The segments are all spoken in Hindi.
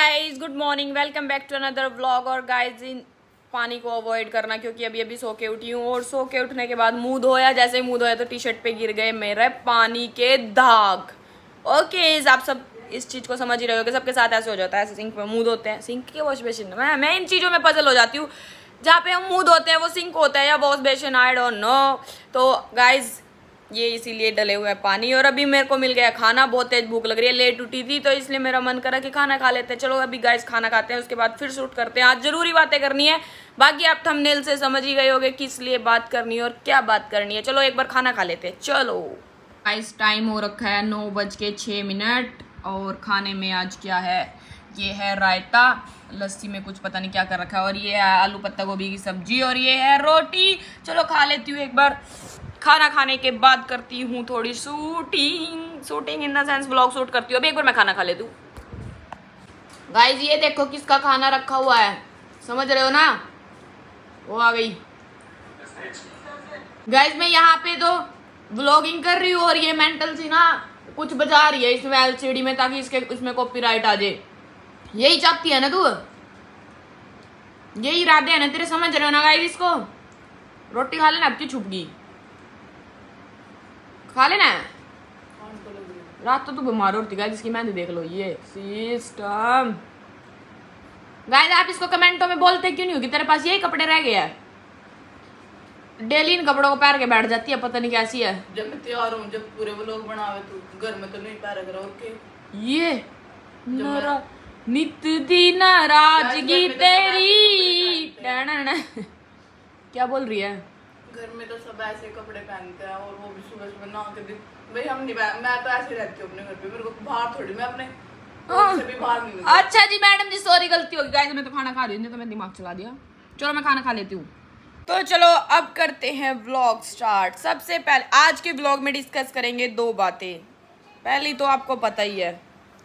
Guys good morning, welcome back to another vlog. और गाइज इन पानी को अवॉइड करना क्योंकि अभी अभी सो के उठी हूँ और सो के उठने के बाद मुंह धोया। जैसे ही मुंह धोया तो टी शर्ट पे गिर गए मेरे पानी के दाग। ओके आप सब इस चीज को समझ ही रहे हो कि सबके साथ ऐसे हो जाता है। ऐसे सिंक में मुंह धोते हैं, सिंक के वॉश बेसिन में। मैं इन चीजों में पजल हो जाती हूँ। जहाँ पे हम मुंह धोते हैं वो सिंक होता है या wash basin, I don't know. तो गाइज ये इसीलिए डले हुए हैं पानी। और अभी मेरे को मिल गया खाना, बहुत तेज भूख लग रही है, लेट उठी थी तो इसलिए मेरा मन करा कि खाना खा लेते हैं। चलो अभी गाइस खाना खाते हैं, उसके बाद फिर शूट करते हैं। आज जरूरी बातें करनी है, बाकी आप थंबनेल से समझ ही गए होगे किस लिए बात करनी है और क्या बात करनी है। चलो एक बार खाना खा लेते हैं। चलो गाइस टाइम हो रखा है 9:06 और खाने में आज क्या है, ये है रायता, लस्सी में कुछ पता नहीं क्या कर रखा है, और ये है आलू पत्ता गोभी की सब्जी, और ये है रोटी। चलो खा लेती हूँ एक बार। खाना खाने के बाद करती हूँ थोड़ी shooting in the sense vlog shoot करती हूँ। अभी एक बार मैं खाना खा लेती हूँ। गाइस ये देखो किसका खाना रखा हुआ है, समझ रहे हो ना, वो आ गई। गाइस मैं यहाँ पे तो व्लॉगिंग कर रही हूँ और ये मेंटल सी ना कुछ बजा रही है इसमें एलसीडी में ताकि इसमें कॉपीराइट आ जाए। यही चाहती है ना तू, यही इरादे है ना तेरे, समझ रहे हो ना गाइस। इसको रोटी खा लेना, अब की छुप गई, खा लेना। रात तो तू बीमार होती गाइस, इसकी मेहंदी देख लो ये सिस्टम। गाइस आप इसको कमेंटों में बोलते क्यों नहीं हो कि तेरे पास यही कपड़े रह गए हैं। डेली इन कपड़ों को पैर के बैठ जाती है, पता नहीं कैसी है। जब मैं तैयार हूँ, जब पूरे व्लॉग बनावे तो घर में तो नहीं पैर कर ओके। ये नित दी नाराजगी तेरी क्या बोल रही है। घर में तो सब ऐसे कपड़े पहनते हैं और वो भी सुबह सुबह नहा के दिन। भाई हम नहीं, मैं तो ऐसे रहती हूँ अपने घर पे, मेरे को बाहर थोड़ी, मैं अपने से भी बाहर नहीं। अच्छा जी मैडम जी सॉरी, गलती होगी गाइस, मैं तो खाना खा रही हूँ तो मैं दिमाग चला दिया। चलो मैं खाना खा लेती हूँ। तो चलो अब करते हैं व्लॉग स्टार्ट। सबसे पहले आज के व्लॉग में डिस्कस करेंगे 2 बातें। पहली तो आपको पता ही है,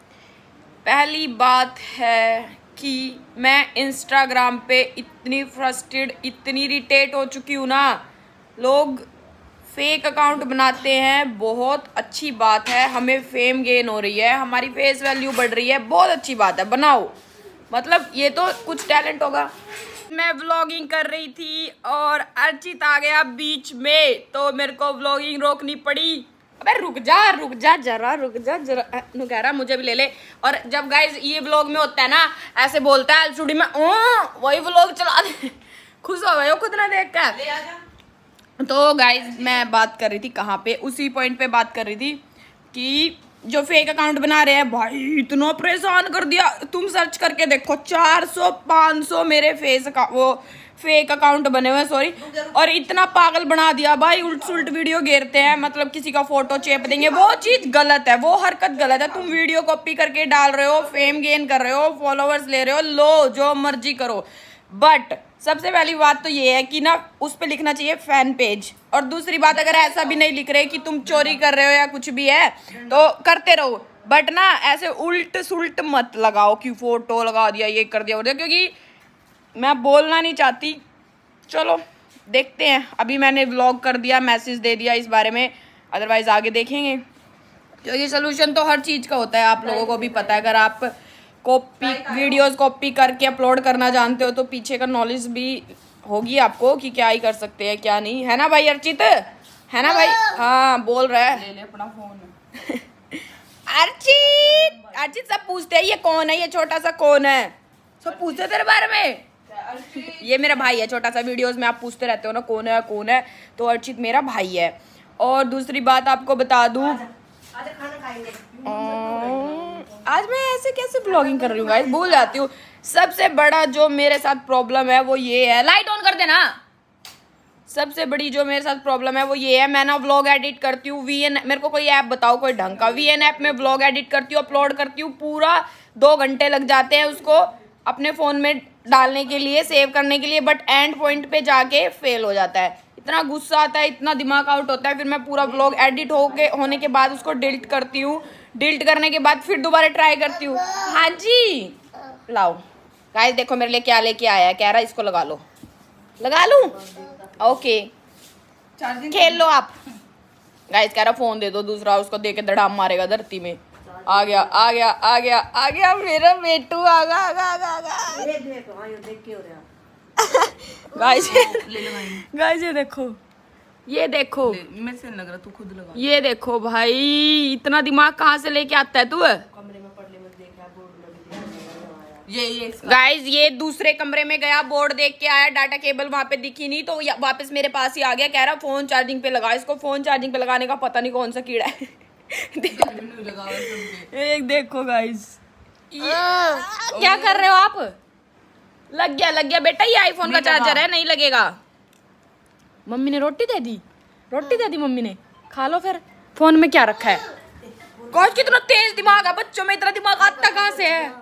पहली बात है कि मैं इंस्टाग्राम पे इतनी फ्रस्ट्रेटेड, इतनी इरिटेट हो चुकी हूँ ना। लोग फेक अकाउंट बनाते हैं, बहुत अच्छी बात है, हमें फेम गेन हो रही है, हमारी फेस वैल्यू बढ़ रही है, बहुत अच्छी बात है, बनाओ, मतलब ये तो कुछ टैलेंट होगा। मैं व्लॉगिंग कर रही थी और अर्चित आ गया बीच में, तो मेरे को व्लॉगिंग रोकनी पड़ी। अबे रुक जा जरा नुकैरा मुझे भी ले ले। और जब गाइस ये व्लॉग में होता है ना, ऐसे बोलता है एलसीडी में, वही व्लॉग चला दे। खुश हो गए हो खुद ना देख कर। तो गाइज मैं बात कर रही थी कहाँ पे, उसी पॉइंट पे बात कर रही थी कि जो फेक अकाउंट बना रहे हैं भाई इतना परेशान कर दिया। तुम सर्च करके देखो 400-500 मेरे वो फेक अकाउंट बने हुए, सॉरी, और इतना पागल बना दिया भाई। उल्ट सुल्ट वीडियो घेरते हैं, मतलब किसी का फोटो चेप देंगे, वो चीज गलत है, वो हरकत गलत है। तुम वीडियो कॉपी करके डाल रहे हो, फेम गेन कर रहे हो, फॉलोअर्स ले रहे हो, लो जो मर्जी करो, बट सबसे पहली बात तो ये है कि ना उस पे लिखना चाहिए फैन पेज। और दूसरी बात, अगर ऐसा भी नहीं लिख रहे कि तुम चोरी कर रहे हो या कुछ भी है तो करते रहो, बट ना ऐसे उल्ट सुल्ट मत लगाओ कि फोटो लगा दिया, ये कर दिया, क्योंकि मैं बोलना नहीं चाहती। चलो देखते हैं, अभी मैंने व्लॉग कर दिया, मैसेज दे दिया इस बारे में, अदरवाइज आगे देखेंगे, क्योंकि सोल्यूशन तो हर चीज़ का होता है, आप लोगों को भी पता है। अगर आप वीडियोस कॉपी करके अपलोड करना जानते हो तो पीछे का नॉलेज भी होगी आपको कि क्या ही कर सकते हैं क्या नहीं, है ना भाई अर्चित, है ना भाई। हाँ बोल रहा है, ले ले अपना फोन। अर्चित सब पूछते हैं ये कौन है, ये छोटा सा कौन है, सब पूछते हैं तेरे बारे में। ये मेरा भाई है छोटा सा, वीडियोस में आप पूछते रहते हो ना कौन है, तो अर्चित मेरा भाई है। और दूसरी बात आपको बता दूं, आज मैं ऐसे कैसे ब्लॉगिंग कर रही हूँ गाइस, भूल जाती हूँ। सबसे बड़ा जो मेरे साथ प्रॉब्लम है वो ये है, लाइट ऑन कर देना। सबसे बड़ी जो मेरे साथ प्रॉब्लम है वो ये है, मैं ना व्लॉग एडिट करती हूँ VN, मेरे को कोई ऐप बताओ कोई ढंग का। VN ऐप में व्लॉग एडिट करती हूँ, अपलोड करती हूँ, पूरा 2 घंटे लग जाते हैं उसको अपने फ़ोन में डालने के लिए, सेव करने के लिए, बट एंड पॉइंट पे जाके फेल हो जाता है। इतना गुस्सा आता है, इतना दिमाग आउट होता है, फिर मैं पूरा व्लॉग एडिट होने के बाद उसको डिलीट करती हूँ, डिलीट करने के बाद फिर दोबारा ट्राई करती हूँ। हाँ जी लाओ गाइस देखो मेरे लिए क्या लेके आया है, कह रहा है इसको लगा लो, लगा लूं, ओके खेल लो आप। गाइस कह रहा फोन दे दो दूसरा, उसको दे के धड़ाम मारेगा धरती में। आ गया आ गया आ गया आ गया मेरा बेटू आगा आगा आगा आगा। गाइस गाइस ये देखो मेरे से लग रहा तू खुद लगा। ये देखो भाई इतना दिमाग कहाँ से लेके आता है तू? ये गाइस ये दूसरे कमरे में गया, बोर्ड देख के आया, डाटा केबल वहां पे दिखी नहीं तो वापस मेरे पास ही आ गया, कह रहा फोन चार्जिंग पे लगा। इसको फोन चार्जिंग पे लगाने का पता नहीं कौन सा कीड़ा है। एक देखो गाइस क्या कर रहे हो आप? लग गया बेटा, ये आईफोन का चार्जर है, नहीं लगेगा। मम्मी ने रोटी दे दी मम्मी ने, खा लो फिर। फोन में क्या रखा है? गाइस कितना तेज दिमाग है बच्चों में, इतना दिमाग आता कहाँ से है?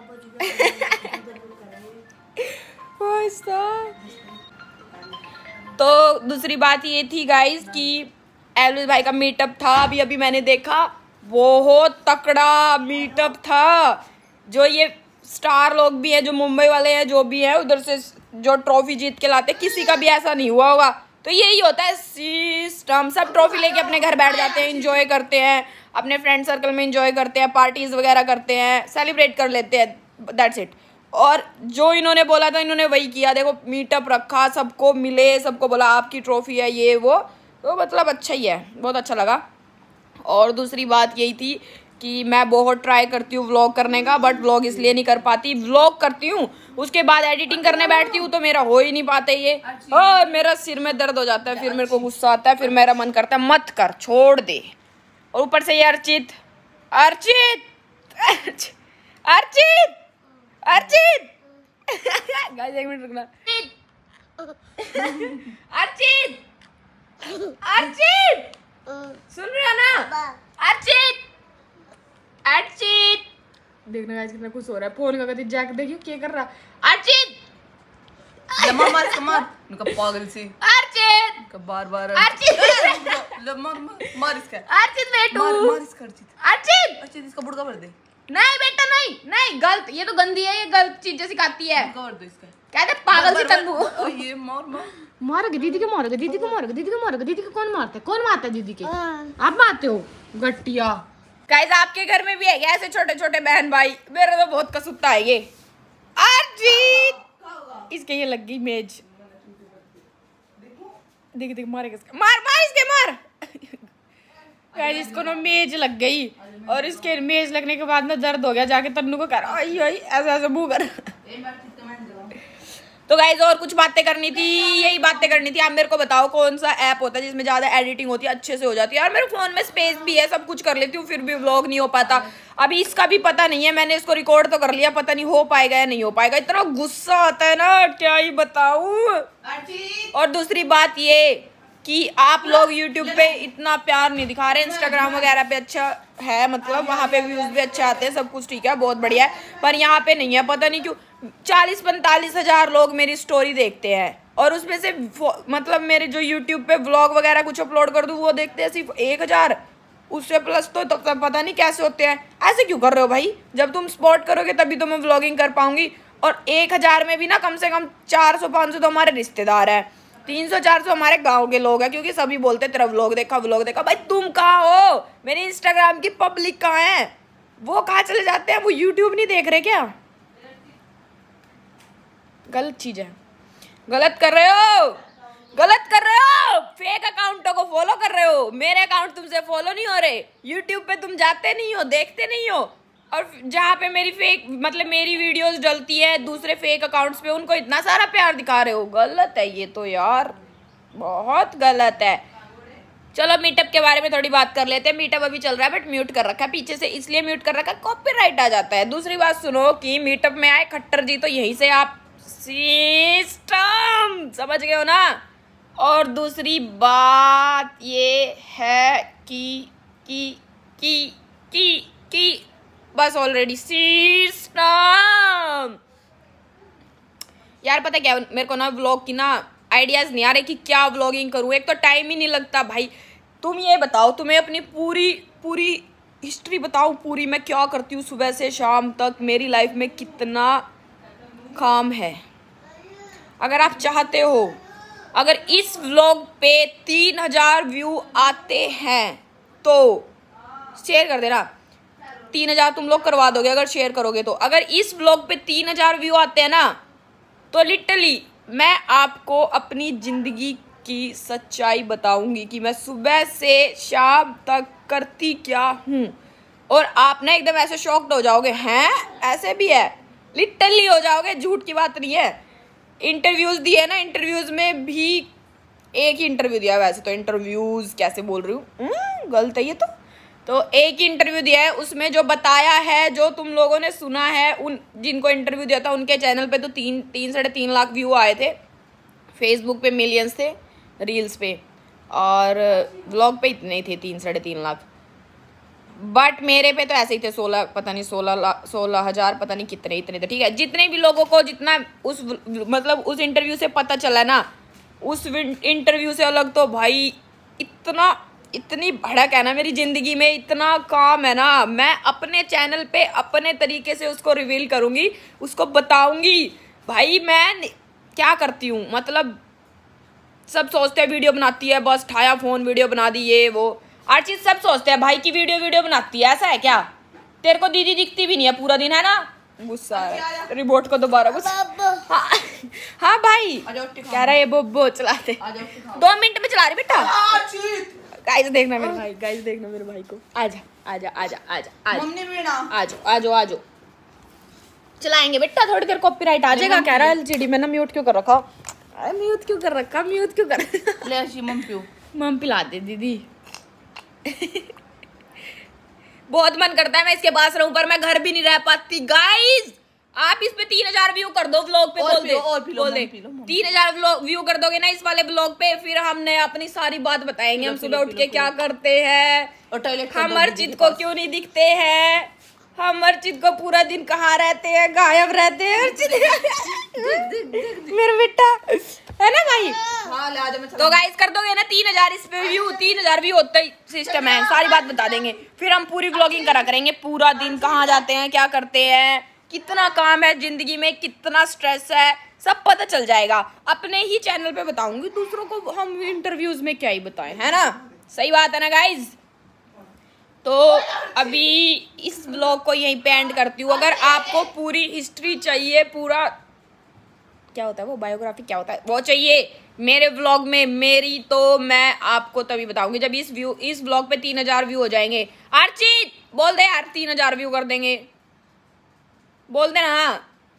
तो दूसरी बात ये थी गाइस कि एलविस भाई का मीटअप था, अभी मैंने देखा, बहुत तकड़ा मीटअप था। जो ये स्टार लोग भी हैं, जो मुंबई वाले हैं, जो भी है उधर से जो ट्रॉफी जीत के लाते, किसी का भी ऐसा नहीं हुआ होगा। तो यही होता है सिस्टम, सब ट्रॉफी लेके अपने घर बैठ जाते हैं, एंजॉय करते हैं, अपने फ्रेंड सर्कल में एंजॉय करते हैं, पार्टीज वगैरह करते हैं, सेलिब्रेट कर लेते हैं, दैट्स इट। और जो इन्होंने बोला था इन्होंने वही किया। देखो मीटअप रखा, सबको मिले, सबको बोला आपकी ट्रॉफी है ये वो, तो मतलब अच्छा ही है, बहुत अच्छा लगा। और दूसरी बात यही थी कि मैं बहुत ट्राई करती हूँ व्लॉग करने का, बट व्लॉग इसलिए नहीं कर पाती, व्लॉग करती हूँ उसके बाद एडिटिंग करने बैठती हूँ तो मेरा हो ही नहीं पाता ये, और मेरा सिर में दर्द हो जाता है, फिर मेरे को गुस्सा आता है, फिर मेरा मन करता है मत कर, छोड़ दे। और ऊपर से ये अर्चित गाइस एक मिनट रुकना। अर्चित सुन रहे हो ना? अर्चित देखना गाइस कितना खुश हो रहा है, फोन का कहती जैक देखियो क्या कर रहा। अर्चित मार पागल सी। अर्चित बार अर्चित मार इसका। अर्चित बेटू मार इसका। अर्चित इसका बुड़का भर दे। नहीं बेटा नहीं गलत, ये तो गंदी है, ये गलत चीजें सिखाती है। बुड़का भर दो इसका। कहते पागल सी तंबू। ये मारोगे दीदी को, मारोगे दीदी को, मारोगे दीदी को, मारोगे दीदी को। कौन मारता है दीदी के? आप मारते हो गट्टिया। गाइस आपके घर में भी है क्या ऐसे छोटे छोटे बहन भाई? मेरा तो बहुत कसूता है ये। अर्जित इसके ये लग गई मेज, देख मारेगा इसका, मार इसके मार। गाइस इसको ना मेज लग गई, और इसके मेज लगने के बाद ना दर्द हो गया, जाके तन्नू को कर आई ऐसा मुंह कर। तो गाइज और कुछ बातें करनी थी, यही बातें करनी थी। आप मेरे को बताओ कौन सा ऐप होता है जिसमें ज्यादा एडिटिंग होती है, अच्छे से हो जाती है। यार मेरे फोन में स्पेस भी है, सब कुछ कर लेती हूँ, फिर भी व्लॉग नहीं हो पाता। अभी इसका भी पता नहीं है, मैंने इसको रिकॉर्ड तो कर लिया, पता नहीं हो पाएगा या नहीं हो पाएगा। इतना गुस्सा आता है ना, क्या ही बताऊं। और दूसरी बात ये कि आप लोग YouTube पे इतना प्यार नहीं दिखा रहे, इंस्टाग्राम वगैरह पे अच्छा है, मतलब वहाँ पे व्यूज भी अच्छे आते हैं, सब कुछ ठीक है, बहुत बढ़िया है, पर यहाँ पे नहीं है, पता नहीं क्यों। 40-45 हज़ार लोग मेरी स्टोरी देखते हैं, और उसमें से मतलब मेरे जो YouTube पे व्लॉग वगैरह कुछ अपलोड कर दूँ वो देखते हैं सिर्फ 1000, उससे प्लस तो पता नहीं कैसे होते हैं। ऐसे क्यों कर रहे हो भाई? जब तुम सपोर्ट करोगे तभी तो मैं व्लॉगिंग कर पाऊंगी। और 1000 में भी ना कम से कम 400-500 तो हमारे रिश्तेदार हैं, 300-400 हमारे गांव के लोग हैं, क्योंकि सभी बोलते तेरा व्लॉग देखा। भाई तुम कहाँ हो? मेरे इंस्टाग्राम की पब्लिक कहाँ है? वो कहाँ चले जाते हैं? वो यूट्यूब नहीं देख रहे क्या? गलत चीज है, गलत कर रहे हो। फेक अकाउंटों को फॉलो कर रहे हो, मेरे अकाउंट तुमसे फॉलो नहीं हो रहे। यूट्यूब पे तुम जाते नहीं हो, देखते नहीं हो, और जहाँ पे मेरी फेक मतलब मेरी वीडियोस डलती है दूसरे फेक अकाउंट्स पे, उनको इतना सारा प्यार दिखा रहे हो। गलत है ये तो यार, बहुत गलत है। चलो मीटअप के बारे में थोड़ी बात कर लेते हैं। मीटअप अभी चल रहा है, बट म्यूट कर रखा है पीछे से, इसलिए म्यूट कर रखा है, कॉपीराइट आ जाता है। दूसरी बात सुनो कि मीटअप में आए खट्टर जी, तो यहीं से आप सिस्टम समझ गए हो ना। और दूसरी बात ये है कि बस ऑलरेडी सिस्टम। यार पता क्या, मेरे को ना व्लॉग की ना आइडियाज नहीं आ रहे कि क्या व्लॉगिंग करूँ, एक तो टाइम ही नहीं लगता भाई। तुम ये बताओ, तुम्हें अपनी पूरी हिस्ट्री बताओ, पूरी मैं क्या करती हूँ सुबह से शाम तक, मेरी लाइफ में कितना काम है। अगर आप चाहते हो, अगर इस व्लॉग पे 3000 व्यू आते हैं तो शेयर कर देना। 3000 तुम लोग करवा दोगे अगर शेयर करोगे तो। अगर इस व्लॉग पे 3000 व्यू आते हैं ना तो लिटरली मैं आपको अपनी जिंदगी की सच्चाई बताऊंगी कि मैं सुबह से शाम तक करती क्या हूँ। और आप ना एकदम ऐसे शॉक्ड हो जाओगे, हैं ऐसे भी है, लिटरली हो जाओगे, झूठ की बात नहीं है। इंटरव्यूज दिए ना, इंटरव्यूज में भी एक ही इंटरव्यू दिया, वैसे तो इंटरव्यूज कैसे बोल रही हूँ, गलत है ये तो एक ही इंटरव्यू दिया है। उसमें जो बताया है, जो तुम लोगों ने सुना है, उन जिनको इंटरव्यू दिया था उनके चैनल पे तो 3-3.5 लाख व्यू आए थे, फेसबुक पे मिलियंस थे, रील्स पे और व्लॉग पे इतने ही थे 3-3.5 लाख। बट मेरे पे तो ऐसे ही थे 16, पता नहीं 16,000 पता नहीं कितने इतने थे। ठीक है, जितने भी लोगों को जितना उस मतलब उस इंटरव्यू से पता चला ना, उस इंटरव्यू से अलग तो भाई इतनी भड़क है ना मेरी ज़िंदगी में, इतना काम है ना, मैं अपने चैनल पे अपने तरीके से उसको रिवील करूँगी, उसको बताऊँगी भाई मैं क्या करती हूँ। मतलब सब सोचते हैं वीडियो बनाती है, बस ठाया फ़ोन वीडियो बना दी, ये वो हर चीज़ सब सोचते हैं भाई की वीडियो बनाती है। ऐसा है क्या? तेरे को दीदी दिखती भी नहीं है पूरा दिन, है ना? गुस्सा है, रिमोट को दोबारा गुस्सा। हाँ भाई कह रहा है बोबो चलाते, 2 मिनट में चला रही बेटा। गाइस देखना मेरे भाई, गाइस देखना मेरे भाई को। आजा आजा आजा आजा आजा मम्मी भी ना, आजो आजो आजो, चलाएंगे बेटा, थोड़ी देर कॉपीराइट आ जाएगा। कह रहा है एलसीडी मैंने म्यूट क्यों कर रखा, म्यूट क्यों कर रखा, म्यूट क्यों कर ले ऐसी मम पिला दे दीदी। बहुत मन करता है मैं इसके पास रहूं, पर मैं घर भी नहीं रह पाती। गाइस आप इस पे 3000 व्यू कर दो व्लॉग पे, बोल दे 3000 व्यू कर दोगे ना इस वाले व्लॉग पे, फिर हमने अपनी सारी बात बताएंगे, हम सुबह उठ के क्या करते हैं, हम अर्चित को क्यों नहीं दिखते हैं, हम अर्चित को पूरा दिन कहाँ रहते हैं, गायब रहते हैं अर्चित मेरा बेटा, है ना भाई? तो गाइस कर दोगे ना 3000 इस पे व्यू, 3000 व्यू होता ही सिस्टम है, सारी बात बता देंगे, फिर हम पूरी व्लॉगिंग करा करेंगे, पूरा दिन कहाँ जाते हैं, क्या करते हैं, कितना काम है जिंदगी में, कितना स्ट्रेस है, सब पता चल जाएगा। अपने ही चैनल पे बताऊंगी, दूसरों को हम इंटरव्यूज में क्या ही बताएं, है ना? सही बात है ना गाइज? तो अभी इस ब्लॉग को यहीं पे एंड करती हूँ। अगर आपको पूरी हिस्ट्री चाहिए, पूरा क्या होता है वो बायोग्राफी क्या होता है वो चाहिए मेरे व्लॉग में मेरी, तो मैं आपको तभी बताऊंगी जब इस व्लॉग पे 3000 व्यू हो जाएंगे। अर्चित बोल दे यार 3000 व्यू कर देंगे, बोल देना।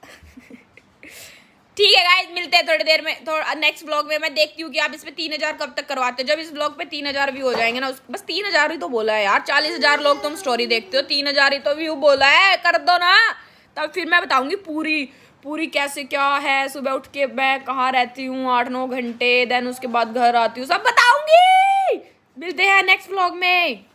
ठीक है गाइज, मिलते हैं थोड़ी देर में, थोड़ा नेक्स्ट व्लॉग में। मैं देखती हूँ कि आप इस पे 3000 कब तक करवाते हो। जब इस व्लॉग पे 3000 व्यू हो जाएंगे ना, बस 3000 ही तो बोला है यार, 40,000 लोग तुम स्टोरी देखते हो, 3000 ही तो व्यू बोला है, कर दो ना। तब फिर मैं बताऊंगी पूरी कैसे क्या है, सुबह उठ के मैं कहाँ रहती हूँ 8-9 घंटे, देन उसके बाद घर आती हूँ, सब बताऊंगी। मिलते हैं नेक्स्ट व्लॉग में।